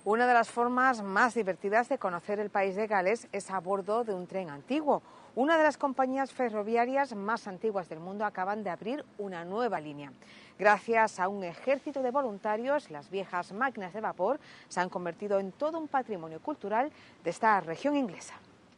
Una de las formas más divertidas de conocer el país de Gales es a bordo de un tren antiguo. Una de las compañías ferroviarias más antiguas del mundo acaban de abrir una nueva línea. Gracias a un ejército de voluntarios, las viejas máquinas de vapor se han convertido en todo un patrimonio cultural de esta región inglesa.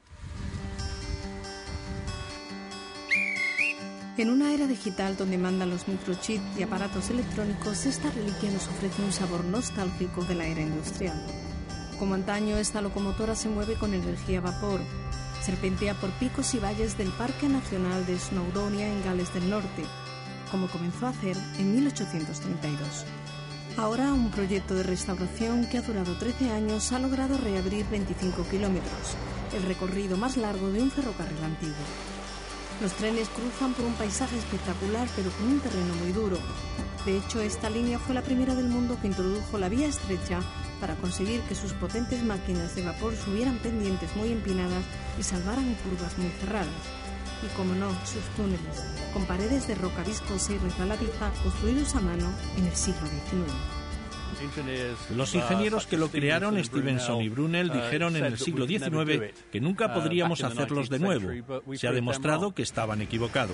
En una era digital donde mandan los microchips y aparatos electrónicos, esta reliquia nos ofrece un sabor nostálgico de la era industrial. Como antaño, esta locomotora se mueve con energía a vapor. Serpentea por picos y valles del Parque Nacional de Snowdonia en Gales del Norte, como comenzó a hacer en 1832. Ahora, un proyecto de restauración que ha durado 13 años ha logrado reabrir 25 kilómetros, el recorrido más largo de un ferrocarril antiguo. Los trenes cruzan por un paisaje espectacular, pero con un terreno muy duro. De hecho, esta línea fue la primera del mundo que introdujo la vía estrecha para conseguir que sus potentes máquinas de vapor subieran pendientes muy empinadas y salvaran curvas muy cerradas. Y, como no, sus túneles, con paredes de roca viscosa y resbaladiza construidos a mano en el siglo XIX. Los ingenieros que lo crearon, Stephenson y Brunel, dijeron en el siglo XIX que nunca podríamos hacerlos de nuevo. Se ha demostrado que estaban equivocados.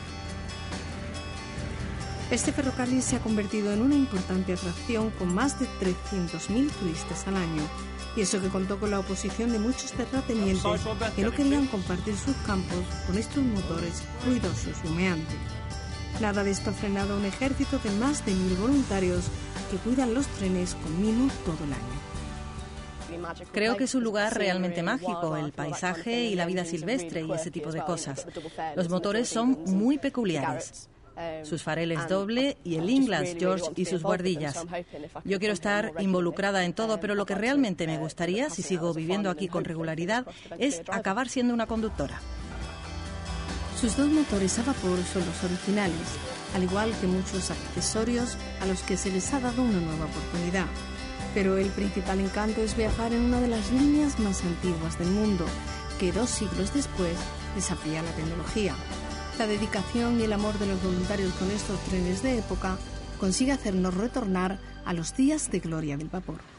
Este ferrocarril se ha convertido en una importante atracción con más de 300.000 turistas al año. Y eso que contó con la oposición de muchos terratenientes que no querían compartir sus campos con estos motores ruidosos y humeantes. Nada de esto ha frenado a un ejército de más de 1.000 voluntarios que cuidan los trenes con mimo todo el año. Creo que es un lugar realmente mágico, el paisaje y la vida silvestre y ese tipo de cosas. Los motores son muy peculiares. Sus fareles doble y el Inglass George y sus buhardillas. Yo quiero estar involucrada en todo, pero lo que realmente me gustaría, si sigo viviendo aquí con regularidad, es acabar siendo una conductora. Sus dos motores a vapor son los originales, al igual que muchos accesorios a los que se les ha dado una nueva oportunidad. Pero el principal encanto es viajar en una de las líneas más antiguas del mundo, que 2 siglos después desafía la tecnología. La dedicación y el amor de los voluntarios con estos trenes de época consigue hacernos retornar a los días de gloria del vapor.